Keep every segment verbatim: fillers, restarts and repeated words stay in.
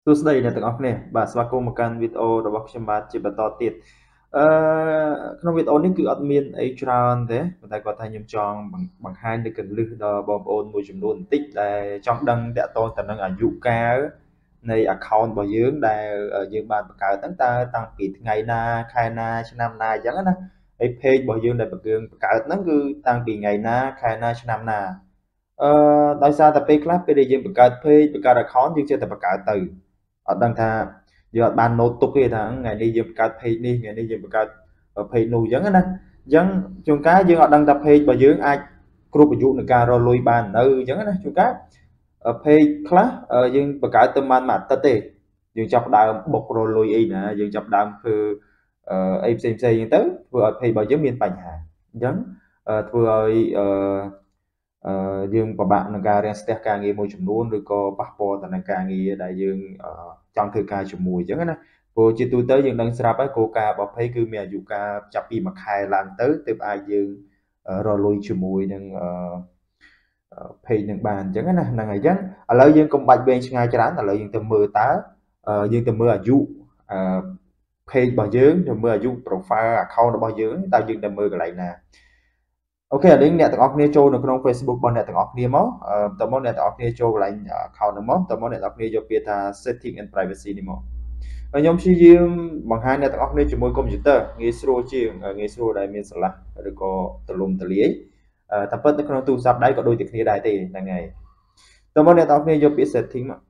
សួស្តីអ្នកទាំងអស់គ្នាបាទស្វាគមន៍មកកាន់វីដេអូរបស់ខ្ញុំបាទជាបន្តទៀតអឺក្នុងវីដេអូនេះគឺអត់មានអីច្រើនទេប៉ុន្តែគាត់ថាខ្ញុំចង់បង្ហាញនូវកលឹះដល់បងប្អូនមួយចំនួនបន្តិចដែលចង់ដឹងតាក់ទងទៅនឹងអាយុកាលនៃ account របស់យើងដែលយើងបានបង្កើតហ្នឹងតើតាំងពីថ្ងៃណាខែណាឆ្នាំណាអញ្ចឹងណាហើយ page របស់យើងដែលយើងបង្កើតហ្នឹងគឺតាំងពីថ្ងៃណាខែណាឆ្នាំណាអឺដោយសារតែពេលខ្លះពេលដែលយើងបង្កើត page បង្កើត account យើងចេះតែបង្កើតទៅអត់ដឹងថាយើងអត់បាន note ទុកទេថាថ្ងៃនេះយើងបង្កើត page នេះថ្ងៃនេះយើងបង្កើត page នោះអញ្ចឹងណាអញ្ចឹងជួនកាលយើងអត់ដឹងថា page របស់យើងអាចគ្រប់អាយុនឹងការរលុយបាននៅអញ្ចឹងណាជួនកាល page ខ្លះយើងបង្កើតទៅបានមួយអាទិត្យទេយើងចាប់ផ្ដើមបុករលុយអីណាយើងចាប់ផ្ដើមធ្វើអីផ្សេងផ្សេងអញ្ចឹងទៅធ្វើឲ្យ page របស់យើងមានបញ្ហាអញ្ចឹងធ្វើឲ្យអឺអឺយើងពិបាកក្នុងការរាំងស្ទះការងារមួយចំនួនឬក៏ប៉ះពាល់ទៅនឹងការងារដែលយើងចង់ធ្វើការជាមួយអញ្ចឹងណាព្រោះជាទូទៅយើងដឹងស្រាប់ហើយគោលការណ៍របស់ page គឺមានអាយុកាលចាប់ពីមួយខែឡើងទៅទើបអាចយើងរលុយជាមួយនឹងអឺ page នឹងបានអញ្ចឹងណាហ្នឹងហើយអញ្ចឹងឥឡូវយើងកុំបាច់វែងឆ្ងាយច្រើនឥឡូវយើងទៅមើលតើយើងទៅមើលអាយុអឺ page របស់យើងទៅមើលអាយុ profile account របស់យើងតើយើងទៅមើលកន្លែងណាអូខេឥឡូវអ្នកទាំងអស់គ្នាចូលនៅក្នុង Facebook របស់អ្នកទាំងអស់គ្នាមកតើមកអ្នកទាំងអស់គ្នាចូលកន្លែង account ហ្នឹងមកតើមកអ្នកទាំងអស់គ្នាយកពាក្យថា setting and privacy នេះមកហើយខ្ញុំព្យាយាមបង្ហាញអ្នកទាំងអស់គ្នាជាមួយ computer ងាយស្រួលជាងងាយស្រួលដែលមានស្រឡះឬក៏ទលំទលាយតែពិតនៅក្នុងទូរស័ព្ទដៃក៏ដូចតែគ្នាដែរទេហ្នឹងហើយតើមកអ្នកទាំងអស់គ្នាយកពាក្យ setting មក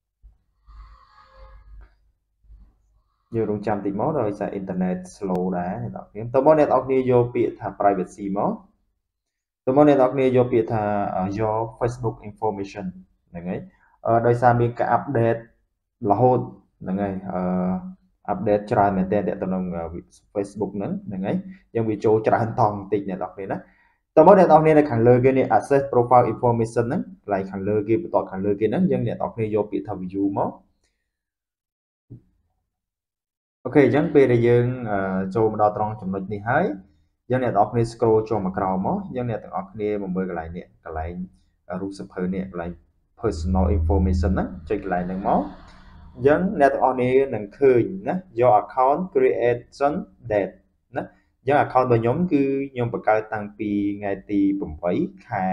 យើងរងចាំតិចមកដោយសារ internet slow ដែរអ្នកទាំងអស់គ្នាតើមកអ្នកទាំងអស់គ្នាយកពាក្យថា privacy មកតើមកអ្នកទាំងអស់គ្នាយកពាក្យថា your Facebook information ហ្នឹងហើយដោយសារមានការ update រហូតហ្នឹងហើយអឺ update ច្រើនមែនទែនទៅក្នុង Facebook ហ្នឹងហ្នឹងហើយយើងវាចូលច្រើនតង់បន្តិចអ្នកនរគ្នាណាតើមកអ្នកនរគ្នានៅខាងលើគេនេះ access profile information ហ្នឹងកន្លែងខាងលើគេបន្តខាងលើគេហ្នឹងយើងអ្នកនរគ្នាយកពាក្យថា view មកអូខេអញ្ចឹងពេលដែលយើងចូលមកដល់ត្រង់ចំណុចនេះហើយយើងអ្នកនរគ្នា scroll ចូលមកក្រោមមកយើងអ្នកទាំងអស់គ្នាមកមើលកន្លែងនេះកន្លែងរូបសភៅនេះកន្លែង personal information ហ្នឹងចុចកន្លែងហ្នឹងមកអញ្ចឹងអ្នកទាំងអស់គ្នានឹងឃើញណា your account creation date ណាអញ្ចឹង account របស់ខ្ញុំគឺខ្ញុំបង្កើតតាំងពីថ្ងៃទីeightខែ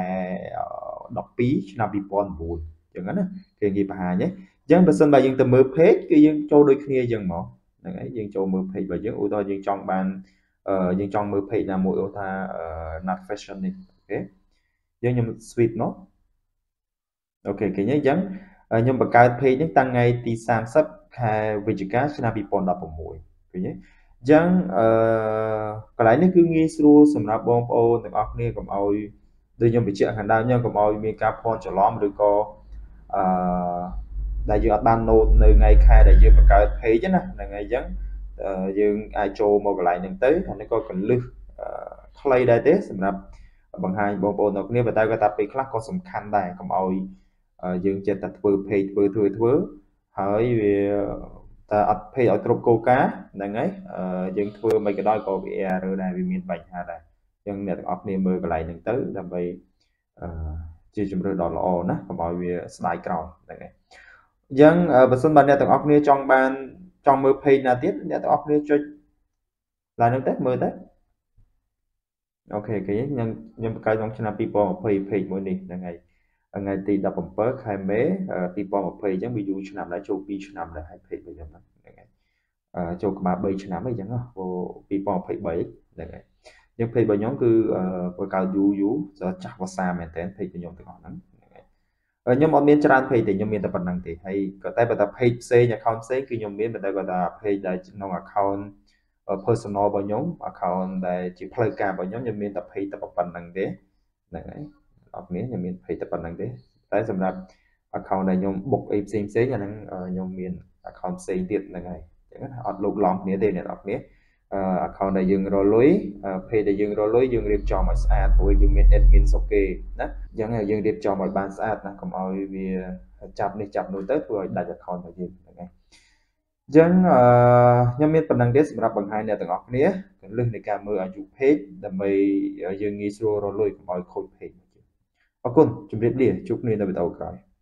twelveឆ្នាំtwo thousand nineអញ្ចឹងណាគេនិយាយបង្ហាញហ្នឹងអញ្ចឹងបើសិនបើយើងទៅមើល page គឺយើងចូលដូចគ្នាអញ្ចឹងមកហ្នឹងហើយយើងចូលមើល page របស់យើងឧទាហរណ៍យើងចង់បានយើងចង់មើល page ណាមួយឧទាហរណ៍ថា not fashion នេះអូខេយើងខ្ញុំ switch មកអូខេឃើញអញ្ចឹងខ្ញុំបង្កើត page នេះតាំងថ្ងៃទីthirtyខែវិច្ឆិកាឆ្នាំtwo thousand sixteenឃើញទេអញ្ចឹងអឺកន្លែងនេះគឺងាយស្រួលសម្រាប់បងប្អូនទាំងអស់គ្នាកុំឲ្យដូចខ្ញុំបញ្ជាក់ខាងដើមខ្ញុំកុំឲ្យមានការភ័ន្តច្រឡំឬក៏អឺដែលយើងអត់បាន note នៅថ្ងៃខែដែលយើងបង្កើត page ណាហ្នឹងហើយអញ្ចឹងយើងអាចចូលមកកន្លែងហ្នឹងទៅអានេះក៏កលឹះខ្លីដែរទេសម្រាប់បង្ហាញបងប្អូនទាំងគ្នាប៉ុន្តែគាត់ថាពេលខ្លះក៏សំខាន់ដែរកុំឲ្យយើងចេះតែធ្វើ page ធ្វើធ្វើធ្វើហើយវាតែអត់ page ឲ្យគ្រប់គោលការណ៍ហ្នឹងហើយយើងធ្វើមិនក៏ដោយក៏វា error ដែរវាមានបញ្ហាដែរអញ្ចឹងអ្នកទាំងអស់គ្នាមើលកន្លែងហ្នឹងទៅដើម្បីជាជំរឿនដ៏ល្អណាកុំឲ្យវាស្ដាយក្រោយហ្នឹងហើយអញ្ចឹងបើសិនបើអ្នកទាំងអស់គ្នាចង់បានចង់មើល page ណាទៀតអ្នកទាំងអស់គ្នាចុចឡើងហ្នឹងទៅមើលទៅអូខេគេខ្ញុំខ្ញុំបង្កើតក្នុងឆ្នាំtwo thousand twenty page មួយនេះហ្នឹងហើយថ្ងៃទីseventeenខែមេtwo thousand twentyអញ្ចឹងវាយូរឆ្នាំដែរចូលtwoឆ្នាំដែរហើយ page របស់ខ្ញុំហ្នឹងហើយចូលក្បាលthreeឆ្នាំអីចឹងណាព្រោះtwo thousand twenty-threeហ្នឹងហើយយើង page របស់ខ្ញុំគឺបង្កើតយូរយូរចាស់ភាសាមែនតើ page របស់ខ្ញុំទាំងអស់ហ្នឹងខ្ញុំអត់មានច្រើន page ទេខ្ញុំមានតែប៉ុណ្្នឹងទេហើយក៏តែបើថា page ផ្សេង account ផ្សេងគឺខ្ញុំមានតែគាត់ថា page ដែលក្នុង account personal របស់ខ្ញុំ account ដែលជាផ្លូវការរបស់ខ្ញុំខ្ញុំមានតែ page តែប៉ុណ្្នឹងទេហ្នឹងហើយអត់មានខ្ញុំមាន page តែប៉ុណ្្នឹងទេតែសម្រាប់ account ដែលខ្ញុំ book អីផ្សេងផ្សេងអាហ្នឹងខ្ញុំមាន account ផ្សេងទៀតហ្នឹងហើយអញ្ចឹងអត់លោកឡំគ្នាទេអ្នកនរគ្នា account ដែលយើងរលុយ page ដែលយើងរលុយយើងរៀបចំឲ្យស្អាតព្រោះយើងមាន admin សុកគេណាអញ្ចឹងយើងរៀបចំឲ្យបានស្អាតណាកុំឲ្យវាចាប់នេះចាប់នោះទៅធ្វើឲ្យដាច់ account របស់យើងហ្នឹងហើយអញ្ចឹងខ្ញុំមានប៉ុណ្្នឹងទេសម្រាប់បង្ហាញអ្នកទាំងអស់គ្នាកលឹះនៃការមើលអាយុ page ដើម្បីយើងងាយស្រួលរលុយកុំឲ្យខូច page អរគុណជម្រាបលាជួបគ្នានៅវីដេអូក្រោយ